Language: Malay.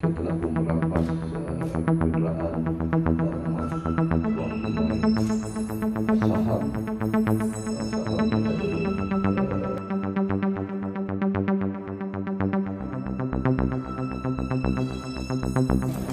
Setelah pun merampas kejayaan emas, wang saham, saham yang ada